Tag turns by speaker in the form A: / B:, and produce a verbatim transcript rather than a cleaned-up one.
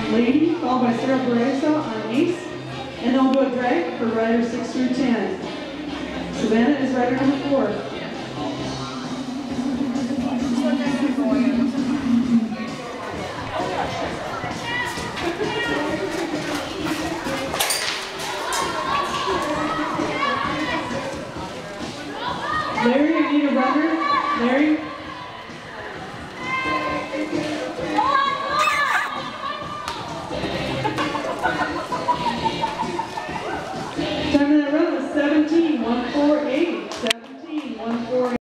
A: Lady, followed by Sarah Barresa on ace, and then we'll do a drag for riders six through ten. Savannah is rider number four. Larry, I need a runner. Larry.